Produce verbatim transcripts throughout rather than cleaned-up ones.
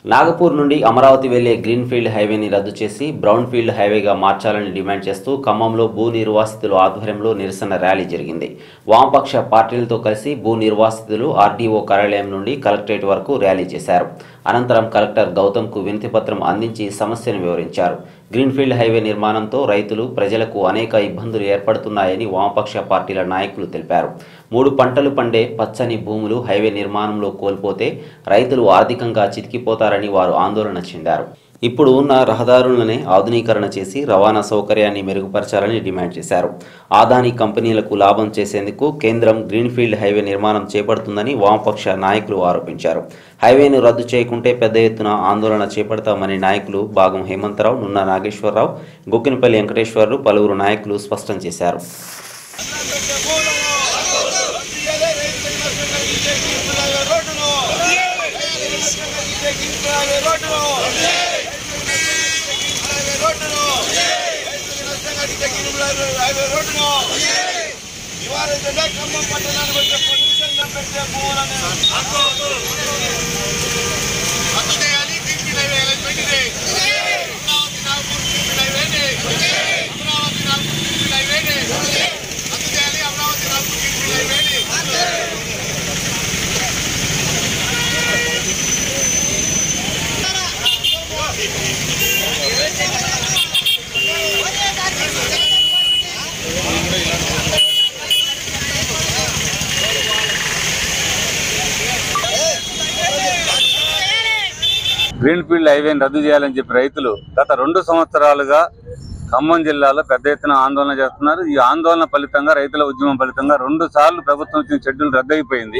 నాగపూర్ నుండి అమరావతి వెళ్లే green field హైవేని రద్దు చేసి బ్రౌన్ ఫీల్డ్ హైవేగా మార్చాలని డిమాండ్ చేస్తూ ఖమ్మంలో భూ నిర్వాసితుల ఆధ్వర్యంలో నిరసన ర్యాలీ జరిగింది. వామపక్ష పార్టీలతో కలిసి భూ నిర్వాసితులు ఆర్డీఓ కార్యాలయం నుండి కలెక్టరేట్ వరకు ర్యాలీ చేశారు. అనంతరం కలెక్టర్ గౌతమ్కు వినతిపత్రం అందించి సమస్యను వివరించారు. గ్రీన్ఫీల్డ్ హైవే నిర్మాణంతో రైతులు ప్రజలకు అనేక ఇబ్బందులు ఏర్పడుతున్నాయని వామపక్ష పార్టీల నాయకులు తెలిపారు. మూడు పంటలు పండే పచ్చని భూములు హైవే నిర్మాణంలో కోల్పోతే రైతులు ఆర్థికంగా చితికిపోతారని వారు ఆందోళన చెందారు. ఇప్పుడు ఉన్న రహదారులనే ఆధునీకరణ చేసి రవాణా సౌకర్యాన్ని మెరుగుపరచాలని డిమాండ్ చేశారు. ఆదాని కంపెనీలకు లాభం చేసేందుకు కేంద్రం గ్రీన్ఫీల్డ్ హైవే నిర్మాణం చేపడుతుందని వామపక్ష నాయకులు ఆరోపించారు. హైవేను రద్దు చేయకుంటే పెద్ద ఎత్తున ఆందోళన చేపడతామని నాయకులు భాగం హేమంతరావు, నున్న నాగేశ్వరరావు, గుక్కినపల్లి వెంకటేశ్వర్లు పలువురు నాయకులు స్పష్టం చేశారు. గ్రీన్ఫీల్డ్ హైవేని రద్దు చేయాలని చెప్పి రైతులు గత రెండు సంవత్సరాలుగా ఖమ్మం జిల్లాలో పెద్ద ఎత్తున ఆందోళన చేస్తున్నారు. ఈ ఆందోళన ఫలితంగా రైతుల ఉద్యమం ఫలితంగా రెండు సార్లు ప్రభుత్వం ఇచ్చిన షెడ్యూల్ రద్దు అయిపోయింది.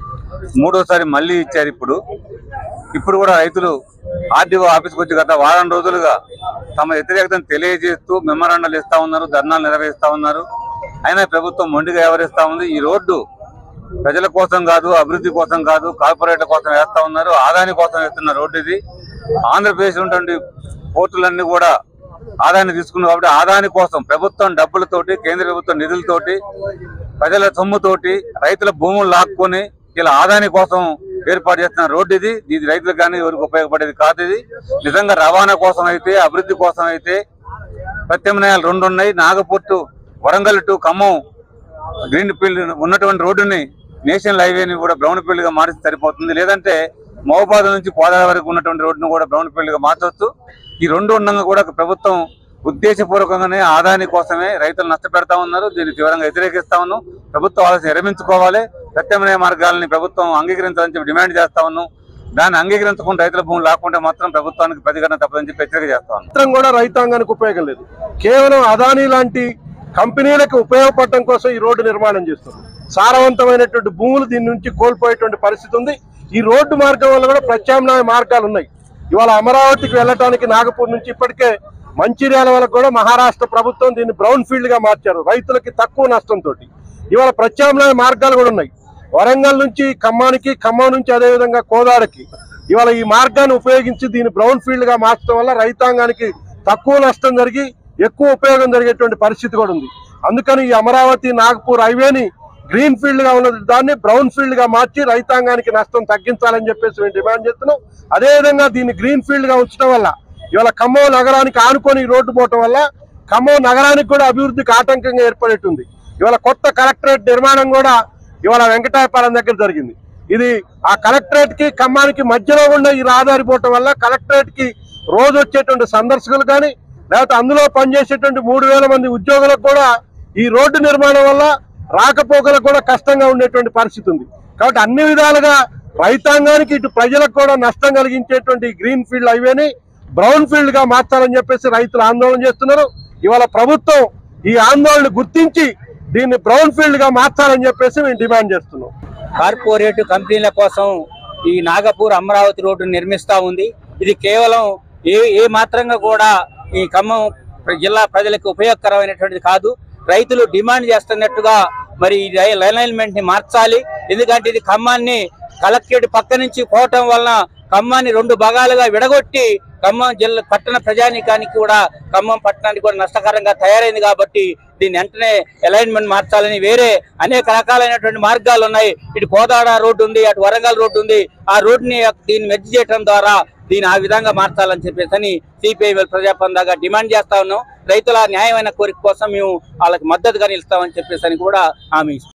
మూడోసారి మళ్ళీ ఇచ్చారు. ఇప్పుడు ఇప్పుడు కూడా రైతులు ఆర్డీఓ ఆఫీస్కి వచ్చి గత వారం రోజులుగా తమ వ్యతిరేకతను తెలియజేస్తూ మెమరాండాలు ఇస్తా ఉన్నారు, ధర్నాలు నిర్వహిస్తా ఉన్నారు. అయినా ప్రభుత్వం మొండిగా వ్యవహరిస్తా ఉంది. ఈ రోడ్డు ప్రజల కోసం కాదు, అభివృద్ధి కోసం కాదు, కార్పొరేట్ల కోసం వేస్తా ఉన్నారు. ఆదాని కోసం వేస్తున్న రోడ్డు ఇది. ఆంధ్రప్రదేశ్ ఉన్నటువంటి పోర్టులన్నీ కూడా ఆదాయాన్ని తీసుకున్నారు కాబట్టి ఆదాని కోసం ప్రభుత్వం డబ్బులతోటి, కేంద్ర ప్రభుత్వం నిధులతోటి, ప్రజల సొమ్ముతోటి రైతుల భూములు లాక్కొని ఇలా ఆదాని కోసం ఏర్పాటు చేస్తున్న రోడ్డు ఇది. ఇది రైతులకు కానీ ఎవరికి ఉపయోగపడేది కాదు. ఇది నిజంగా రవాణా కోసం అయితే, అభివృద్ధి కోసం అయితే ప్రత్యామ్నాయాలు రెండు ఉన్నాయి. Nagpur to Warangal to Khammam green field ఉన్నటువంటి రోడ్డుని నేషనల్ హైవేని కూడా బ్రౌన్ ఫీల్డ్ గా మారిస్తే సరిపోతుంది. లేదంటే మహబూబాద్ నుంచి కోదాడ వరకు ఉన్నటువంటి రోడ్డును కూడా బ్రౌన్ ఫీల్డ్ గా మార్చవచ్చు. ఈ రెండు ఉండగా కూడా ప్రభుత్వం ఉద్దేశపూర్వకంగానే ఆదాని కోసమే రైతులు నష్టపెడతా ఉన్నారు. దీన్ని తీవ్రంగా వ్యతిరేకిస్తా ఉన్నాం. ప్రభుత్వం ఆలోచన విరమించుకోవాలి. ప్రత్యామ్నాయ మార్గాలని ప్రభుత్వం అంగీకరించాలని చెప్పి డిమాండ్ చేస్తా ఉన్నాం. దాన్ని అంగీకరించకుండా రైతుల భూములు లాక్కుంటే మాత్రం ప్రభుత్వానికి ప్రతిఘటన తప్పదని చెప్పి హెచ్చరిక చేస్తా ఉన్నాం. కూడా రైతాంగానికి ఉపయోగం లేదు. కేవలం అదానీ లాంటి కంపెనీలకు ఉపయోగపడటం కోసం ఈ రోడ్డు నిర్మాణం చేస్తుంది. సారవంతమైనటువంటి భూములు దీని నుంచి కోల్పోయేటువంటి పరిస్థితి ఉంది. ఈ రోడ్డు మార్గం వల్ల కూడా ప్రత్యామ్నాయ మార్గాలు ఉన్నాయి. ఇవాళ అమరావతికి వెళ్ళటానికి నాగపూర్ నుంచి ఇప్పటికే మంచిర్యాల వరకు కూడా మహారాష్ట్ర ప్రభుత్వం దీన్ని బ్రౌన్ ఫీల్డ్ గా మార్చారు, రైతులకి తక్కువ నష్టంతో. ఇవాళ ప్రత్యామ్నాయ మార్గాలు కూడా ఉన్నాయి. వరంగల్ నుంచి ఖమ్మానికి, ఖమ్మం నుంచి అదేవిధంగా కోదాడకి ఇవాళ ఈ మార్గాన్ని ఉపయోగించి దీన్ని బ్రౌన్ ఫీల్డ్ గా మార్చడం వల్ల రైతాంగానికి తక్కువ నష్టం జరిగి ఎక్కువ ఉపయోగం జరిగేటువంటి పరిస్థితి కూడా ఉంది. అందుకని ఈ అమరావతి నాగపూర్ హైవేని గ్రీన్ ఫీల్డ్ గా ఉన్న దాన్ని బ్రౌన్ ఫీల్డ్ గా మార్చి రైతాంగానికి నష్టం తగ్గించాలని చెప్పేసి మేము డిమాండ్ చేస్తున్నాం. అదేవిధంగా దీన్ని గ్రీన్ ఫీల్డ్ గా ఉంచడం వల్ల ఇవాళ ఖమ్మం నగరానికి ఆనుకొని రోడ్డు పోవటం వల్ల ఖమ్మం నగరానికి కూడా అభివృద్ధికి ఆటంకంగా ఏర్పడేటుంది. ఇవాళ కొత్త కలెక్టరేట్ నిర్మాణం కూడా ఇవాళ వెంకటాయపాలెం దగ్గర జరిగింది. ఇది ఆ కలెక్టరేట్ కి ఖమ్మానికి మధ్యలో ఉన్న ఈ రహదారి పోవటం వల్ల కలెక్టరేట్ కి రోజు వచ్చేటువంటి సందర్శకులు కానీ లేకపోతే అందులో పనిచేసేటువంటి మూడు వేల మంది ఉద్యోగులకు కూడా ఈ రోడ్డు నిర్మాణం వల్ల రాకపోకలకు కూడా కష్టంగా ఉండేటువంటి పరిస్థితి ఉంది. కాబట్టి అన్ని విధాలుగా రైతాంగానికి ఇటు ప్రజలకు కూడా నష్టం కలిగించేటువంటి గ్రీన్ ఫీల్డ్ హైవేని బ్రౌన్ ఫీల్డ్ గా మార్చాలని చెప్పేసి రైతులు ఆందోళన చేస్తున్నారు. ఇవాళ ప్రభుత్వం ఈ ఆందోళన గుర్తించి దీన్ని బ్రౌన్ ఫీల్డ్ గా మార్చాలని చెప్పేసి మేము డిమాండ్ చేస్తున్నాం. కార్పొరేట్ కంపెనీల కోసం ఈ నాగపూర్ అమరావతి రోడ్డు నిర్మిస్తా ఉంది. ఇది కేవలం ఏ ఏ మాత్రంగా కూడా ఈ ఖమ్మం జిల్లా ప్రజలకు ఉపయోగకరమైనటువంటిది కాదు. రైతులు డిమాండ్ చేస్తున్నట్టుగా మరి ఈ అలైన్మెంట్ ని మార్చాలి. ఎందుకంటే ఇది ఖమ్మాన్ని కలెక్టరేట్ పక్క నుంచి పోవటం వలన ఖమ్మాన్ని రెండు భాగాలుగా విడగొట్టి ఖమ్మం జిల్లా పట్టణ ప్రజానీకానికి కూడా ఖమ్మం పట్టణానికి కూడా నష్టకరంగా తయారైంది కాబట్టి దీన్ని వెంటనే అలైన్మెంట్ మార్చాలని వేరే అనేక రకాలైనటువంటి మార్గాలు ఉన్నాయి. ఇటు కోదాడ రోడ్డు ఉంది, అటు వరంగల్ రోడ్డు ఉంది. ఆ రోడ్డుని దీన్ని మెర్జ్ చేయడం ద్వారా దీన్ని ఆ విధంగా మార్చాలని చెప్పేసి అని సిపిఐ ప్రజాపందాగా డిమాండ్ చేస్తా ఉన్నాం. రైతుల న్యాయమైన కోరిక కోసం మేము వాళ్ళకి మద్దతుగా నిలుస్తామని చెప్పేసి అని కూడా హామీ ఇస్తాం.